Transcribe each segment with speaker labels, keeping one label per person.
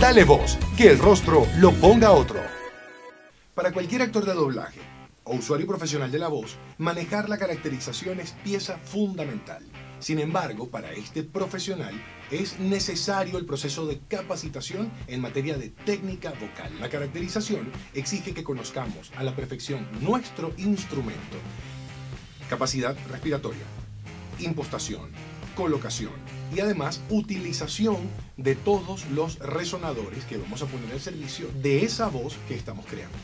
Speaker 1: Dale voz, que el rostro lo ponga otro. Para cualquier actor de doblaje o usuario profesional de la voz, manejar la caracterización es pieza fundamental. Sin embargo, para este profesional es necesario el proceso de capacitación en materia de técnica vocal. La caracterización exige que conozcamos a la perfección nuestro instrumento, capacidad respiratoria, impostación, colocación y además utilización de todos los resonadores que vamos a poner al servicio de esa voz que estamos creando.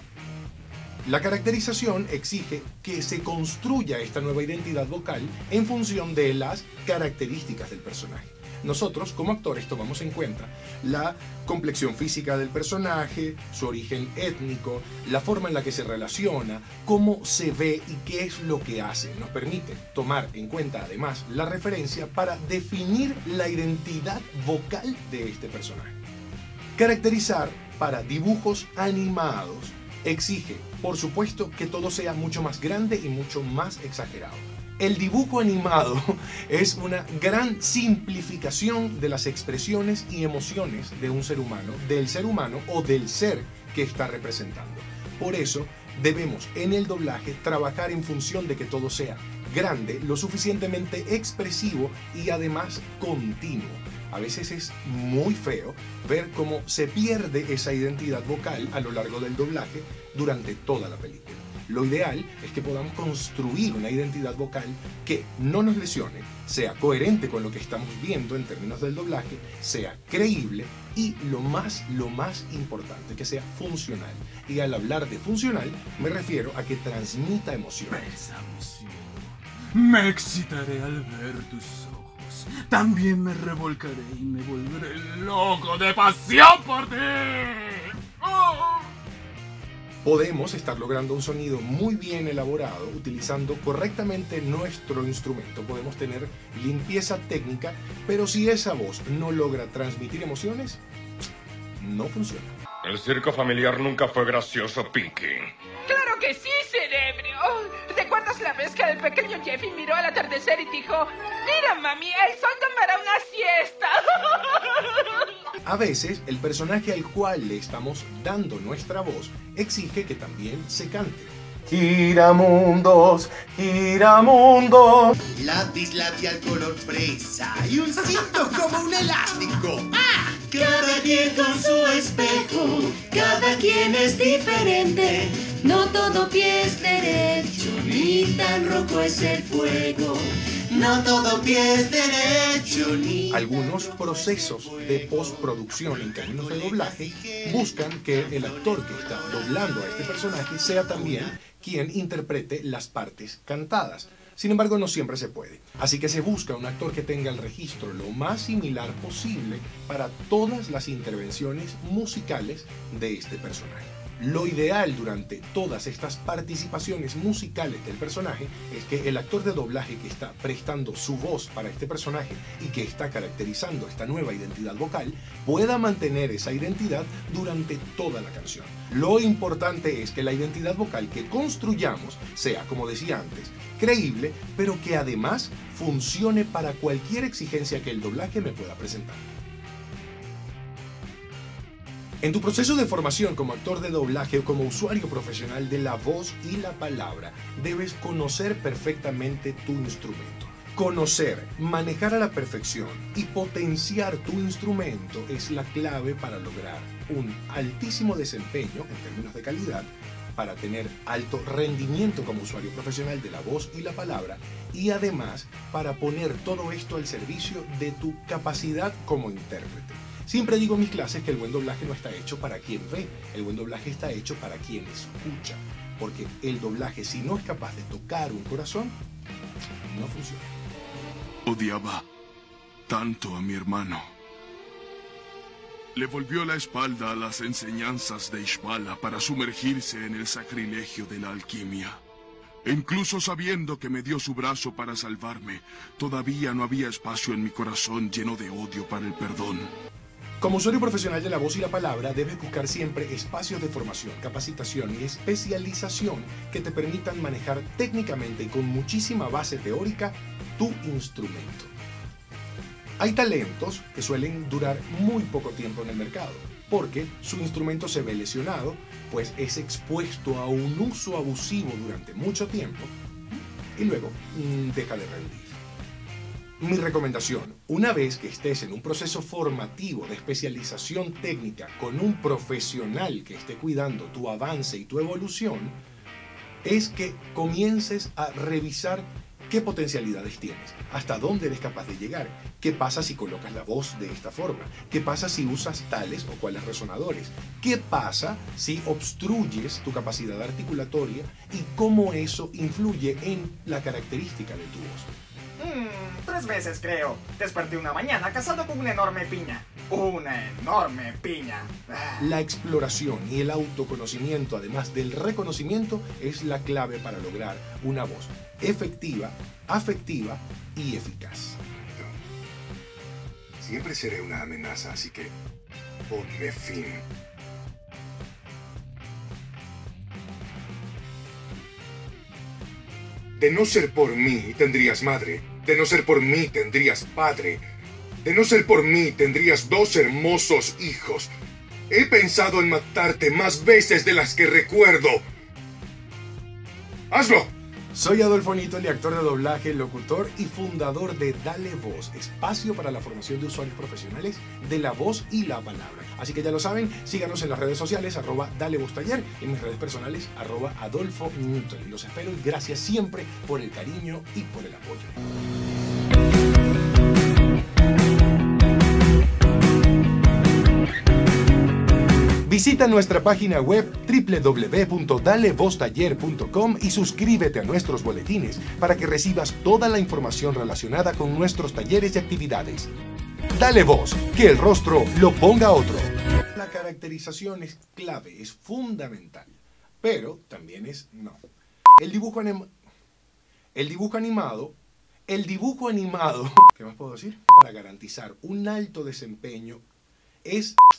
Speaker 1: La caracterización exige que se construya esta nueva identidad vocal en función de las características del personaje. Nosotros, como actores, tomamos en cuenta la complexión física del personaje, su origen étnico, la forma en la que se relaciona, cómo se ve y qué es lo que hace. Nos permite tomar en cuenta, además, la referencia para definir la identidad vocal de este personaje. Caracterizar para dibujos animados exige, por supuesto, que todo sea mucho más grande y mucho más exagerado. El dibujo animado es una gran simplificación de las expresiones y emociones de un ser humano, del ser humano o del ser que está representando. Por eso debemos en el doblaje trabajar en función de que todo sea grande, lo suficientemente expresivo y además continuo. A veces es muy feo ver cómo se pierde esa identidad vocal a lo largo del doblaje durante toda la película. Lo ideal es que podamos construir una identidad vocal que no nos lesione, sea coherente con lo que estamos viendo en términos del doblaje, sea creíble y lo más importante, que sea funcional. Y al hablar de funcional me refiero a que transmita emociones.
Speaker 2: Bésame, cielo. Me excitaré al ver tus ojos. También me revolcaré y me volveré loco de pasión por ti. ¡Oh!
Speaker 1: Podemos estar logrando un sonido muy bien elaborado utilizando correctamente nuestro instrumento. Podemos tener limpieza técnica, pero si esa voz no logra transmitir emociones, no funciona.
Speaker 3: El circo familiar nunca fue gracioso, Pinky.
Speaker 4: ¡Claro que sí, cerebro! ¿Recuerdas la vez que el pequeño Jeffy miró al atardecer y dijo: "Mira, mami, el sol tomará una siesta"?
Speaker 1: A veces, el personaje al cual le estamos dando nuestra voz exige que también se cante. Giramundos, giramundos.
Speaker 5: Lápiz labial color fresa y un cinto como un elástico. ¡Ah!
Speaker 6: Cada quien con su espejo, cada quien es diferente. No todo pie es derecho, ni tan rojo es el fuego. No todo pie es derecho, ni...
Speaker 1: Algunos procesos de postproducción en términos de doblaje buscan que el actor que está doblando a este personaje sea también quien interprete las partes cantadas. Sin embargo, no siempre se puede. Así que se busca un actor que tenga el registro lo más similar posible para todas las intervenciones musicales de este personaje. Lo ideal durante todas estas participaciones musicales del personaje es que el actor de doblaje que está prestando su voz para este personaje y que está caracterizando esta nueva identidad vocal pueda mantener esa identidad durante toda la canción. Lo importante es que la identidad vocal que construyamos sea, como decía antes, creíble, pero que además funcione para cualquier exigencia que el doblaje me pueda presentar. En tu proceso de formación como actor de doblaje o como usuario profesional de la voz y la palabra, debes conocer perfectamente tu instrumento. Conocer, manejar a la perfección y potenciar tu instrumento es la clave para lograr un altísimo desempeño en términos de calidad, para tener alto rendimiento como usuario profesional de la voz y la palabra y además para poner todo esto al servicio de tu capacidad como intérprete. Siempre digo en mis clases que el buen doblaje no está hecho para quien ve, el buen doblaje está hecho para quien escucha, porque el doblaje, si no es capaz de tocar un corazón, no funciona.
Speaker 2: Odiaba tanto a mi hermano. Le volvió la espalda a las enseñanzas de Ishbala para sumergirse en el sacrilegio de la alquimia. E incluso sabiendo que me dio su brazo para salvarme, todavía no había espacio en mi corazón lleno de odio para el perdón.
Speaker 1: Como usuario profesional de la voz y la palabra, debes buscar siempre espacios de formación, capacitación y especialización que te permitan manejar técnicamente y con muchísima base teórica tu instrumento. Hay talentos que suelen durar muy poco tiempo en el mercado, porque su instrumento se ve lesionado, pues es expuesto a un uso abusivo durante mucho tiempo y luego deja de rendir. Mi recomendación, una vez que estés en un proceso formativo de especialización técnica con un profesional que esté cuidando tu avance y tu evolución, es que comiences a revisar qué potencialidades tienes, hasta dónde eres capaz de llegar, qué pasa si colocas la voz de esta forma, qué pasa si usas tales o cuales resonadores, qué pasa si obstruyes tu capacidad articulatoria y cómo eso influye en la característica de tu voz.
Speaker 7: 3 veces creo. Desperté una mañana casado con una enorme piña. Una enorme piña.
Speaker 1: La exploración y el autoconocimiento, además del reconocimiento, es la clave para lograr una voz efectiva, afectiva y eficaz.
Speaker 2: Siempre seré una amenaza, así que ponme fin. De no ser por mí, tendrías madre. De no ser por mí, tendrías padre. De no ser por mí, tendrías 2 hermosos hijos. He pensado en matarte más veces de las que recuerdo. ¡Hazlo!
Speaker 1: Soy Adolfo Nítoli, actor de doblaje, locutor y fundador de Dale Voz, espacio para la formación de usuarios profesionales de la voz y la palabra. Así que ya lo saben, síganos en las redes sociales, @DaleVozTaller, y en mis redes personales, @Adolfo Nítoli. Los espero y gracias siempre por el cariño y por el apoyo. Visita nuestra página web www.dalevoztaller.com y suscríbete a nuestros boletines para que recibas toda la información relacionada con nuestros talleres y actividades. Dale voz, que el rostro lo ponga otro. La caracterización es clave, es fundamental, pero también es no. El dibujo animado, ¿qué más puedo decir? Para garantizar un alto desempeño es